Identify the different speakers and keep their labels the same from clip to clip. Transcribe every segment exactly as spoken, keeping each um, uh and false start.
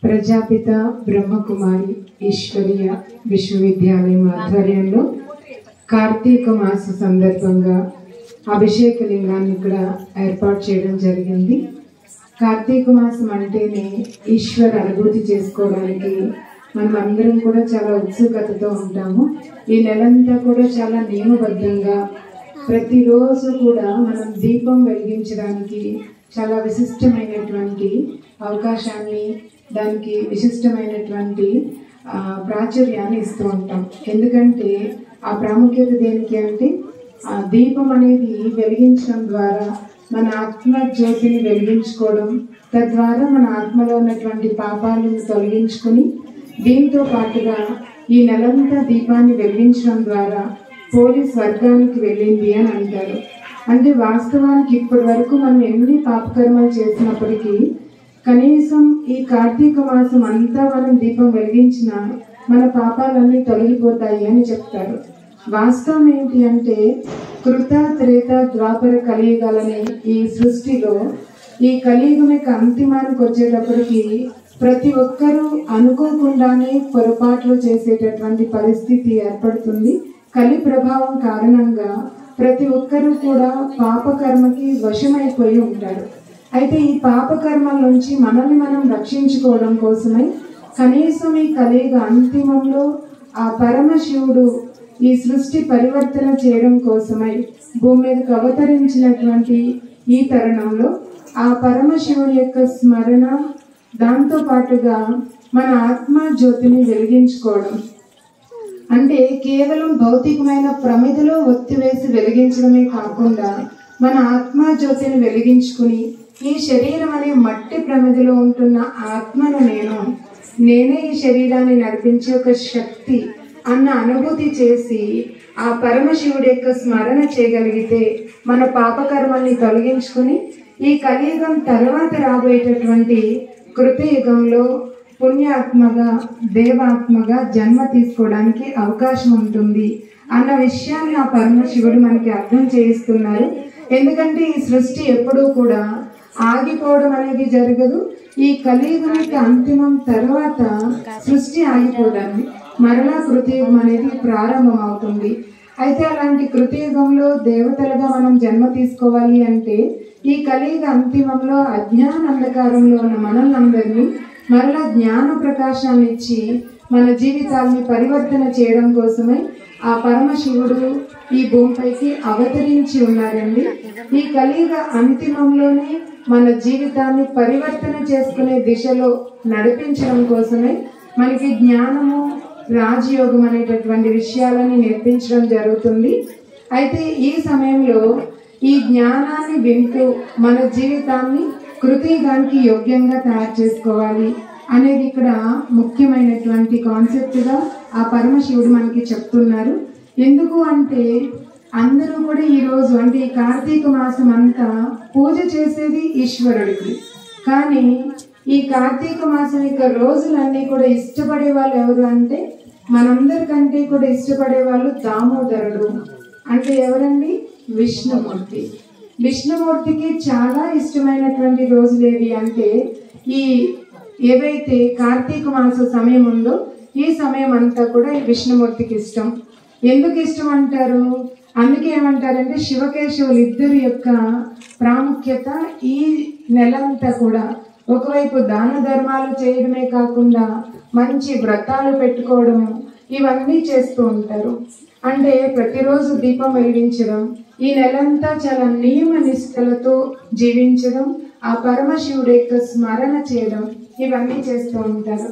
Speaker 1: ప్రజాపిత బ్రహ్మకుమారి ఈశ్వరీయ విశ్వవిద్యాలయం ఆధ్వర్యంలో కార్తీక మాస సందర్భంగా అభిషేక లింగాన్ని ఇక్కడ ఏర్పాటు చేయడం జరిగింది. కార్తీక మాసం అంటేనే ఈశ్వర అనుభూతి చేసుకోవడానికి మనం అందరం కూడా చాలా ఉత్సుకతతో ఉంటాము. ఈ నెలంతా కూడా చాలా నియమబద్ధంగా ప్రతిరోజు కూడా మనం దీపం వెలిగించడానికి చాలా విశిష్టమైనటువంటి అవకాశాన్ని, దానికి విశిష్టమైనటువంటి ప్రాచుర్యాన్ని ఇస్తూ ఉంటాం. ఎందుకంటే ఆ ప్రాముఖ్యత దేనికి అంటే ఆ దీపం అనేది వెలిగించడం ద్వారా మన ఆత్మ జ్యోతిని వెలిగించుకోవడం, తద్వారా మన ఆత్మలో ఉన్నటువంటి పాపాలను తొలగించుకుని దీంతో పాటుగా ఈ నెలంతా దీపాన్ని వెలిగించడం ద్వారా పోలీస్ వర్గానికి వెళ్ళింది అని అంటారు. అంటే వాస్తవానికి ఇప్పటి వరకు మనం ఎన్ని పాపకర్మలు చేసినప్పటికీ కనీసం ఈ కార్తీక మాసం అంతా మనం దీపం వెలిగించినా మన పాపాలన్నీ తొలగిపోతాయి అని చెప్తారు. వాస్తవం ఏంటి అంటే కృత త్రేత ద్వాపర కలియుగాలనే ఈ సృష్టిలో ఈ కలియుగం యొక్క అంతిమానికి వచ్చేటప్పటికి ప్రతి ఒక్కరూ అనుకోకుండానే పొరపాట్లు చేసేటటువంటి పరిస్థితి ఏర్పడుతుంది. కలి ప్రభావం కారణంగా ప్రతి ఒక్కరూ కూడా పాపకర్మకి వశమైపోయి ఉంటారు. అయితే ఈ పాపకర్మల నుంచి మనల్ని మనం రక్షించుకోవడం కోసమై కనీసం ఈ కలియుగ అంతిమంలో ఆ పరమశివుడు ఈ సృష్టి పరివర్తన చేయడం కోసమై భూమి మీదకి అవతరించినటువంటి ఈ తరుణంలో ఆ పరమశివుడి యొక్క స్మరణ, దాంతో పాటుగా మన ఆత్మ జ్యోతిని వెలిగించుకోవడం అంటే కేవలం భౌతికమైన ప్రమిదలో ఒత్తివేసి వెలిగించడమే కాకుండా మన ఆత్మ జ్యోతిని వెలిగించుకుని ఈ శరీరం అనే మట్టి ప్రమిదలో ఉంటున్న ఆత్మను నేను నేనే ఈ శరీరాన్ని నడిపించే ఒక శక్తి అన్న అనుభూతి చేసి ఆ పరమశివుడి యొక్క స్మరణ చేయగలిగితే మన పాపకర్మల్ని తొలగించుకుని ఈ కలియుగం తర్వాత రాబోయేటటువంటి కృతయుగంలో పుణ్యాత్మగా దేవాత్మగా జన్మ తీసుకోవడానికి అవకాశం ఉంటుంది అన్న విషయాన్ని ఆ పరమశివుడు మనకి అర్థం చేయిస్తున్నారు. ఎందుకంటే ఈ సృష్టి ఎప్పుడూ కూడా ఆగిపోవడం అనేది జరగదు. ఈ కలియుగానికి అంతిమం తర్వాత సృష్టి ఆగిపోదండి, మరలా కృతయుగం అనేది ప్రారంభం అవుతుంది. అయితే అలాంటి కృతయుగంలో దేవతలుగా మనం జన్మ తీసుకోవాలి అంటే ఈ కలియుగ అంతిమంలో అజ్ఞాన అంధకారంలో ఉన్న మనల్నందరినీ మరలా జ్ఞాన ప్రకాశాన్ని ఇచ్చి మన జీవితాల్ని పరివర్తన చేయడం కోసమై ఆ పరమశివుడు ఈ భూమిపైకి అవతరించి ఉన్నారండి. ఈ కలియుగ అంతిమంలోనే మన జీవితాన్ని పరివర్తన చేసుకునే దిశలో నడిపించడం కోసమే మనకి జ్ఞానము, రాజయోగం అనేటటువంటి విషయాలని నేర్పించడం జరుగుతుంది. అయితే ఈ సమయంలో ఈ జ్ఞానాన్ని వింటూ మన జీవితాన్ని కృతయుగానికి యోగ్యంగా తయారు చేసుకోవాలి అనేది ఇక్కడ ముఖ్యమైనటువంటి కాన్సెప్ట్గా ఆ పరమశివుడు మనకి చెప్తున్నారు. ఎందుకు అంటే అందరూ కూడా ఈరోజు అంటే ఈ కార్తీక మాసం అంతా పూజ చేసేది ఈశ్వరుడికి, కానీ ఈ కార్తీక మాసం యొక్క రోజులన్నీ కూడా ఇష్టపడే వాళ్ళు ఎవరు అంటే మనందరికంటే కూడా ఇష్టపడే వాళ్ళు దామోదరుడు. అంటే ఎవరండి? విష్ణుమూర్తి. విష్ణుమూర్తికి చాలా ఇష్టమైనటువంటి రోజులు ఏవి అంటే ఈ ఏవైతే కార్తీక మాస సమయం ఉందో ఈ సమయం అంతా కూడా ఈ విష్ణుమూర్తికి ఇష్టం. ఎందుకు ఇష్టం అంటారు? అందుకే ఏమంటారంటే శివకేశవులు ఇద్దరి యొక్క ప్రాముఖ్యత ఈ నెలంతా కూడా ఒకవైపు దాన ధర్మాలు చేయడమే కాకుండా మంచి వ్రతాలు పెట్టుకోవడము ఇవన్నీ చేస్తూ ఉంటారు. అంటే ప్రతిరోజు దీపం వెలిగించడం, ఈ నెలంతా చాలా నియమ నిష్టలతో జీవించడం, ఆ పరమశివుడి యొక్క స్మరణ చేయడం ఇవన్నీ చేస్తూ ఉంటారు.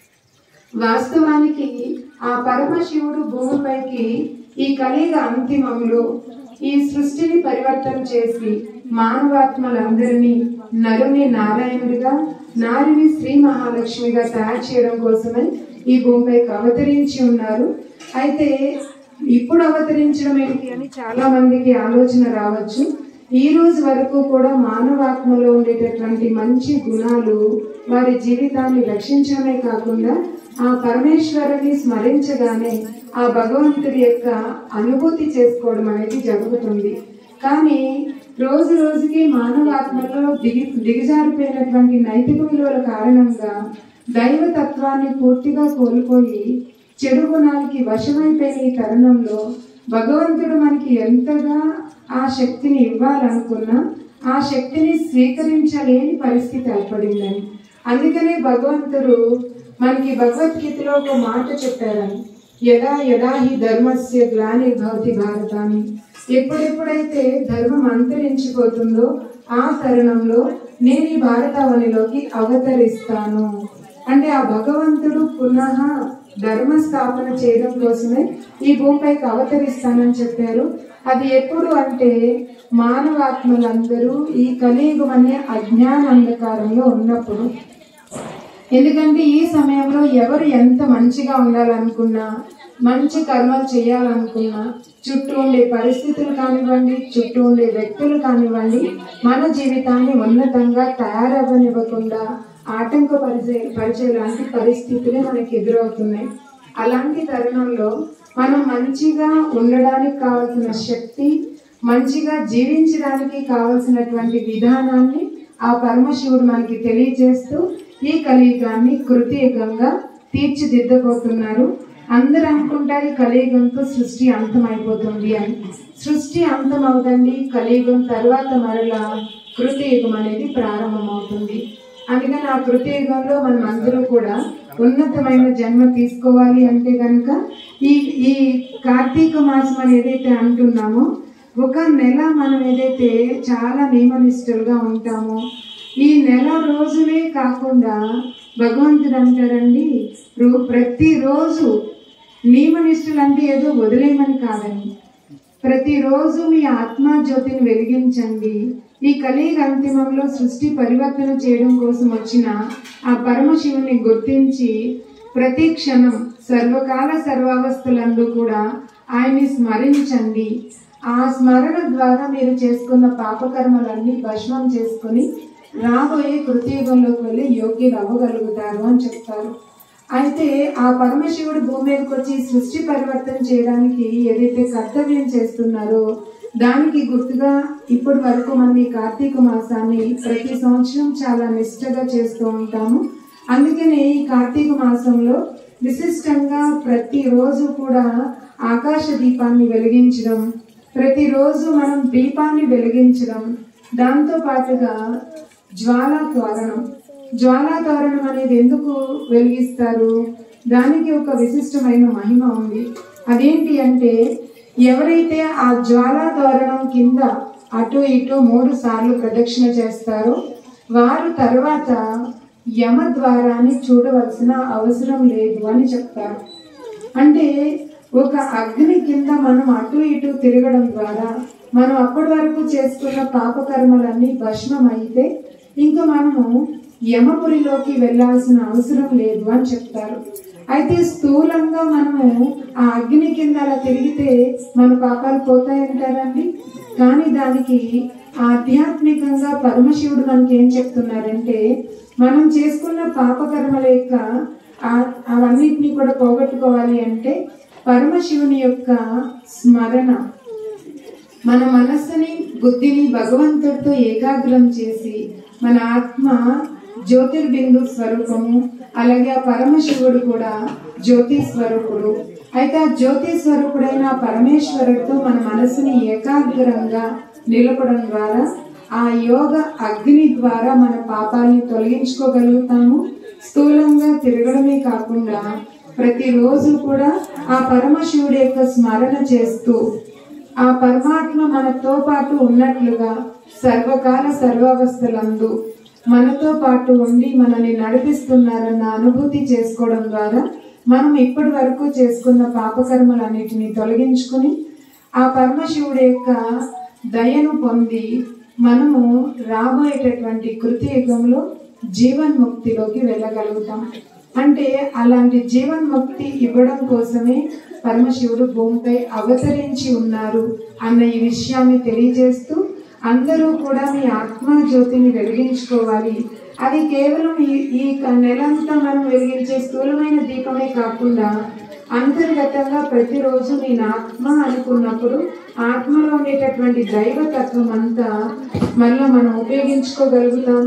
Speaker 1: వాస్తవానికి ఆ పరమశివుడు భూమిపైకి ఈ కలియుగ అంతిమంలో ఈ సృష్టిని పరివర్తన చేసి మానవాత్మలందరినీ నరుని నారాయణుడిగా, నారిని శ్రీ మహాలక్ష్మిగా తయారు చేయడం కోసమే ఈ భూమిపైకి అవతరించి ఉన్నారు. అయితే ఇప్పుడు అవతరించడం ఏంటి అని చాలా మందికి ఆలోచన రావచ్చు. ఈ రోజు వరకు కూడా మానవాత్మలో ఉండేటటువంటి మంచి గుణాలు వారి జీవితాన్ని రక్షించడమే కాకుండా ఆ పరమేశ్వరుని స్మరించగానే ఆ భగవంతుడి యొక్క అనుభూతి చేసుకోవడం అనేది జరుగుతుంది. కానీ రోజు రోజుకి మానవాత్మలో దిగి దిగజారిపోయినటువంటి నైతిక విలువల కారణంగా దైవతత్వాన్ని పూర్తిగా కోల్పోయి చెడు గుణాలకి వశమైపోయిన ఈ తరుణంలో భగవంతుడు మనకి ఎంతగా ఆ శక్తిని ఇవ్వాలనుకున్నా ఆ శక్తిని స్వీకరించలేని పరిస్థితి ఏర్పడిందని. అందుకనే భగవంతుడు మనకి భగవద్గీతలో ఒక మాట చెప్పారని, యదా యదా హి ధర్మస్య గ్లానిర్భవతి భారత అని. ఎప్పుడెప్పుడైతే ధర్మం అంతరించిపోతుందో ఆ తరుణంలో నేను ఈ భారతావనిలోకి అవతరిస్తాను అంటే ఆ భగవంతుడు పునః ధర్మ స్థాపన చేయడం కోసమే ఈ భూమిపైకి అవతరిస్తానని చెప్పారు. అది ఎప్పుడు అంటే మానవాత్మలందరూ ఈ కలియుగం అనే అజ్ఞాన అంధకారంలో ఉన్నప్పుడు. ఎందుకంటే ఈ సమయంలో ఎవరు ఎంత మంచిగా ఉండాలనుకున్నా, మంచి కర్మలు చేయాలనుకున్నా, చుట్టూ ఉండే పరిస్థితులు కానివ్వండి, చుట్టూ ఉండే వ్యక్తులు కానివ్వండి, మన జీవితాన్ని ఉన్నతంగా తయారవ్వనివ్వకుండా ఆటంకపరిచే పరిచే లాంటి పరిస్థితులే మనకి ఎదురవుతున్నాయి. అలాంటి తరుణంలో మనం మంచిగా ఉండడానికి కావాల్సిన శక్తి, మంచిగా జీవించడానికి కావలసినటువంటి విధానాన్ని ఆ పరమశివుడు మనకి తెలియజేస్తూ ఈ కలియుగాన్ని కృతయుగంగా తీర్చిదిద్దబోతున్నారు. అందరూ అనుకుంటారు ఈ కలియుగంతో సృష్టి అంతం అయిపోతుంది అని. సృష్టి అంతం అవుతుంది, కలియుగం తర్వాత మరలా కృతయుగం అనేది ప్రారంభమవుతుంది. అందుకని ఆ కృతయుగంలో మనం అందరూ కూడా ఉన్నతమైన జన్మ తీసుకోవాలి అంటే కనుక ఈ ఈ కార్తీక మాసం అని ఏదైతే అంటున్నామో ఒక నెల మనం ఏదైతే చాలా నియమనిష్టలుగా ఉంటామో ఈ నెల రోజులే కాకుండా భగవంతుడు అంటారండి, ప్రతిరోజు నియమనిష్టలు అంటే ఏదో వదిలేయమని కాదని, ప్రతిరోజు మీ ఆత్మ జ్యోతిని వెలిగించండి. ఈ కలియుగ అంతిమంలో సృష్టి పరివర్తన చేయడం కోసం వచ్చిన ఆ పరమశివుని గుర్తించి ప్రతి క్షణం సర్వకాల సర్వావస్థలందు కూడా ఆయన్ని స్మరించండి. ఆ స్మరణ ద్వారా మీరు చేసుకున్న పాపకర్మలన్నీ భస్మం చేసుకొని రాబోయే కృతయుగంలోకి వెళ్ళి యోగ్యులు అవ్వగలుగుతారు అని చెప్తారు. అయితే ఆ పరమశివుడు భూమి మీదకి వచ్చి సృష్టి పరివర్తన చేయడానికి ఏదైతే కర్తవ్యం చేస్తున్నారో దానికి గుర్తుగా ఇప్పటి వరకు మనం ఈ కార్తీక మాసాన్ని ప్రతి సంవత్సరం చాలా నిష్ఠగా చేస్తూ ఉంటాము. అందుకనే ఈ కార్తీక మాసంలో విశిష్టంగా ప్రతిరోజు కూడా ఆకాశ దీపాన్ని వెలిగించడం, ప్రతిరోజు మనం దీపాన్ని వెలిగించడం, దాంతో పాటుగా జ్వాలా తోరణం జ్వాలా తోరణం అనేది ఎందుకు వెలిగిస్తారు, దానికి ఒక విశిష్టమైన మహిమ ఉంది. అదేంటి అంటే ఎవరైతే ఆ జ్వాలా తోరణం కింద అటు ఇటు మూడు సార్లు ప్రదక్షిణ చేస్తారో వారు తర్వాత యమ ద్వారాన్ని చూడవలసిన అవసరం లేదు అని చెప్తారు. అంటే ఒక అగ్ని కింద మనం అటు ఇటు తిరగడం ద్వారా మనం అప్పటి వరకు చేసుకున్న పాపకర్మలన్నీ భస్మం అయితే ఇంకా మనము యమపురిలోకి వెళ్లాల్సిన అవసరం లేదు అని చెప్తారు. అయితే స్థూలంగా మనము ఆ అగ్ని కింద అలా తిరిగితే మన పాపాలు పోతాయంటారండి. కానీ దానికి ఆధ్యాత్మికంగా పరమశివుడు మనకి ఏం చెప్తున్నారంటే మనం చేసుకున్న పాపకర్మల యొక్క అవన్నిటిని కూడా పోగొట్టుకోవాలి అంటే పరమశివుని యొక్క స్మరణ, మన మనస్సుని బుద్ధిని భగవంతుడితో ఏకాగ్రం చేసి మన ఆత్మ జ్యోతిర్బిందు స్వరూపము, అలాగే ఆ పరమశివుడు కూడా జ్యోతి స్వరూపుడు. అయితే ఆ జ్యోతి స్వరూపుడైన పరమేశ్వరుడితో మన మనసుని ఏకాగ్రంగా నిలపడం ద్వారా ఆ యోగ అగ్ని ద్వారా మన పాపాలని తొలగించుకోగలుగుతాము. స్థూలంగా తిరగడమే కాకుండా ప్రతిరోజు కూడా ఆ పరమశివుడి యొక్క స్మరణ చేస్తూ ఆ పరమాత్మ మనతో పాటు ఉన్నట్లుగా సర్వకాల సర్వావస్థలందు మనతో పాటు ఉండి మనల్ని నడిపిస్తున్నారన్న అనుభూతి చేసుకోవడం ద్వారా మనం ఇప్పటి వరకు చేసుకున్న పాపకర్మలన్నిటిని తొలగించుకుని ఆ పరమశివుడి యొక్క దయను పొంది మనము రాబోయేటటువంటి కృతయుగంలో జీవన్ముక్తిలోకి వెళ్ళగలుగుతాం. అంటే అలాంటి జీవన్ముక్తి ఇవ్వడం కోసమే పరమశివుడు భూమిపై అవతరించి ఉన్నారు అన్న ఈ విషయాన్ని తెలియజేస్తూ అందరూ కూడా మీ ఆత్మ జ్యోతిని వెలిగించుకోవాలి. అది కేవలం ఈ ఈ నెలంతా మనం వెలిగించే స్థూలమైన దీపమే కాకుండా అంతర్గతంగా ప్రతిరోజు నేను ఆత్మ అనుకున్నప్పుడు ఆత్మలో ఉండేటటువంటి దైవతత్వం అంతా మళ్ళీ మనం ఉపయోగించుకోగలుగుతాము.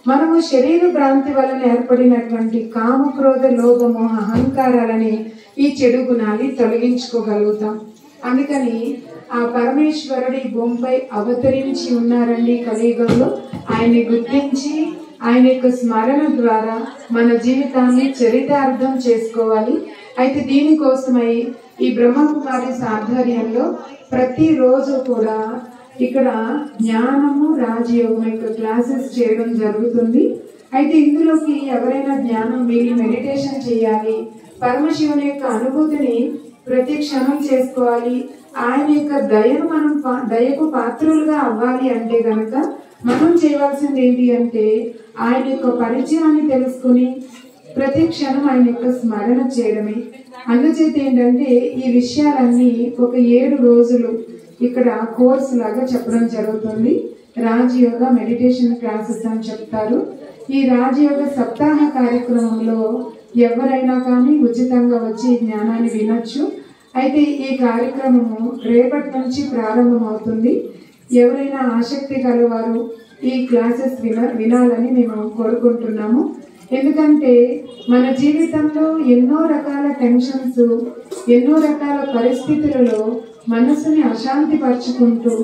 Speaker 1: మనము శరీర భ్రాంతి వలన ఏర్పడినటువంటి కామక్రోధ లోభము అహంకారాలని ఈ చెడు గుణాన్ని తొలగించుకోగలుగుతాం. అందుకని ఆ పరమేశ్వరుడు ఈ భూమిపై అవతరించి ఉన్నారండి కలియుగంలో. ఆయన్ని గుర్తించి ఆయన యొక్క స్మరణ ద్వారా మన జీవితాన్ని చరితార్థం చేసుకోవాలి. అయితే దీనికోసమై ఈ బ్రహ్మకుమారి ఆధ్వర్యంలో ప్రతిరోజు కూడా ఇక్కడ జ్ఞానము రాజయోగం యొక్క క్లాసెస్ చేయడం జరుగుతుంది. అయితే ఇందులోకి ఎవరైనా జ్ఞానం మీరు మెడిటేషన్ చేయాలి, పరమశివుని యొక్క అనుభూతిని ప్రతి క్షణం చేసుకోవాలి, ఆయన యొక్క దయను మనం దయకు పాత్రులుగా అవ్వాలి అంటే గనక మనం చేయవలసింది ఏంటి అంటే ఆయన యొక్క పరిచయాన్ని తెలుసుకుని ప్రతి క్షణం ఆయన యొక్క స్మరణ చేయడమే. అందుచేత ఏంటంటే ఈ విషయాలన్నీ ఒక ఏడు రోజులు ఇక్కడ కోర్స్ లాగా చెప్పడం జరుగుతుంది. రాజయోగ మెడిటేషన్ క్లాసెస్ అని చెప్తారు. ఈ రాజయోగ సప్తాహ కార్యక్రమంలో ఎవరైనా కానీ ఉచితంగా వచ్చి ఈ జ్ఞానాన్ని వినొచ్చు. అయితే ఈ కార్యక్రమము రేపటి నుంచి ప్రారంభం అవుతుంది. ఎవరైనా ఆసక్తి గలవారు ఈ క్లాసెస్ విన వినాలని మేము కోరుకుంటున్నాము. ఎందుకంటే మన జీవితంలో ఎన్నో రకాల టెన్షన్స్, ఎన్నో రకాల పరిస్థితులలో మనసుని అశాంతి పరుచుకుంటూ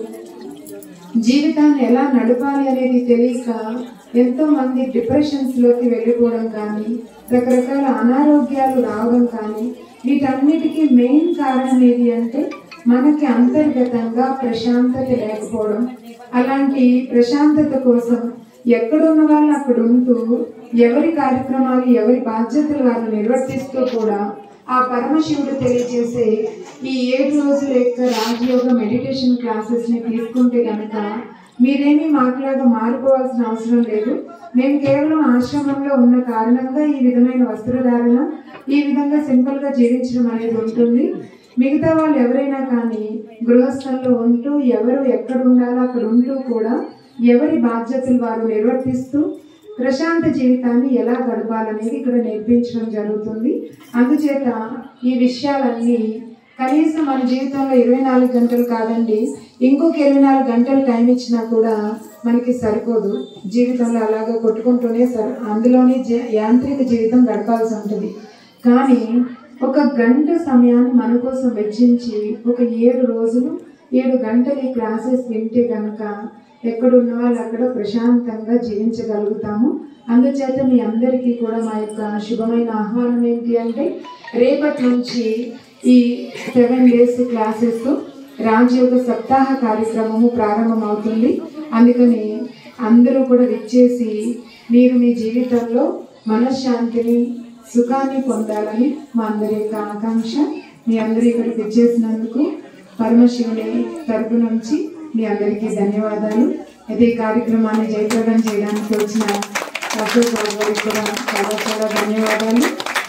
Speaker 1: జీవితాన్ని ఎలా నడపాలి అనేది తెలియక ఎంతో మంది డిప్రెషన్స్ లోకి వెళ్ళిపోవడం కానీ, రకరకాల అనారోగ్యాలు రావడం కానీ, వీటన్నిటికీ మెయిన్ కారణం ఏది అంటే మనకి అంతర్గతంగా ప్రశాంతత లేకపోవడం. అలాంటి ప్రశాంతత కోసం ఎక్కడున్న వాళ్ళు అక్కడ ఉంటూ ఎవరి కార్యక్రమాలు ఎవరి బాధ్యతలు వారు నిర్వర్తిస్తూ కూడా ఆ పరమశివుడు తెలియజేసే ఈ ఏడు రోజుల యొక్క రాజయోగ మెడిటేషన్ క్లాసెస్ ని తీసుకుంటే కనుక మీరేమీ మాట్లాగా మారిపోవాల్సిన అవసరం లేదు. మేము కేవలం ఆశ్రమంలో ఉన్న కారణంగా ఈ విధమైన వస్త్రధారణ, ఈ విధంగా సింపుల్ గా జీవించడం అనేది ఉంటుంది. మిగతా వాళ్ళు ఎవరైనా కానీ గృహస్థంలో ఉంటూ ఎవరు ఎక్కడ ఉండాలో అక్కడ ఉంటూ కూడా ఎవరి బాధ్యతలు వారు నిర్వర్తిస్తూ ప్రశాంత జీవితాన్ని ఎలా గడపాలనేది ఇక్కడ నేర్పించడం జరుగుతుంది. అందుచేత ఈ విషయాలన్నీ కనీసం మన జీవితంలో ఇరవై నాలుగు గంటలు కాదండి, ఇంకొక ఇరవై నాలుగు గంటలు టైం ఇచ్చినా కూడా మనకి సరిపోదు. జీవితంలో అలాగా కొట్టుకుంటూనే సరి అందులోనే యాంత్రిక జీవితం గడపాల్సి ఉంటుంది. కానీ ఒక గంట సమయాన్ని మన కోసం వెచ్చించి ఒక ఏడు రోజులు ఏడు గంటలు ఈ క్లాసెస్ వింటే కనుక ఎక్కడున్న వాళ్ళు అక్కడ ప్రశాంతంగా జీవించగలుగుతాము. అందుచేత మీ అందరికీ కూడా మా యొక్క శుభమైన ఆహ్వానం ఏంటి అంటే రేపటి నుంచి ఈ సెవెన్ డేస్ క్లాసెస్ రాజయోగ సప్తాహ కార్యక్రమము ప్రారంభం అవుతుంది. అందుకని అందరూ కూడా విచ్చేసి మీరు మీ జీవితంలో మనశ్శాంతిని సుఖాన్ని పొందాలని మా అందరి యొక్క ఆకాంక్ష. మీ అందరూ ఇక్కడికి విచ్చేసినందుకు పరమశివుని తరపు నుంచి మీ అందరికీ ధన్యవాదాలు. అయితే ఈ కార్యక్రమాన్ని జయప్రదం చేయడానికి వచ్చిన అశోక్ బాబు గారికి కూడా చాలా చాలా ధన్యవాదాలు.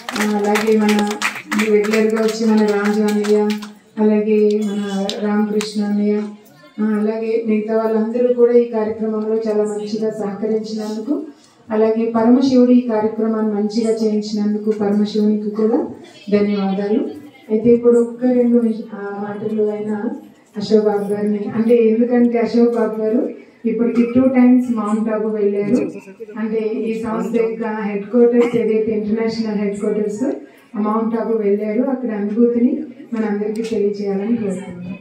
Speaker 1: అలాగే మన రెగ్యులర్గా వచ్చి మన రాజు అన్నయ్య, అలాగే మన రామకృష్ణ అన్నయ్య, అలాగే మిగతా వాళ్ళందరూ కూడా ఈ కార్యక్రమంలో చాలా మంచిగా సహకరించినందుకు, అలాగే పరమశివుడు ఈ కార్యక్రమాన్ని మంచిగా చేయించినందుకు పరమశివునికి కూడా ధన్యవాదాలు. అయితే ఇప్పుడు ఒక్క రెండు మాటలు అయినా అశోక్ బాబు గారిని, అంటే ఎందుకంటే అశోక్ బాబు గారు ఇప్పటికి టూ టైమ్స్ మౌంట్ ఆబు వెళ్ళారు. అంటే ఈ సంస్థ యొక్క హెడ్ క్వార్టర్స్ ఏదైతే international headquarters mount Abu వెళ్ళారు. అక్కడ అనుభూతిని మనందరికీ తెలియజేయాలని కోరుతున్నాను.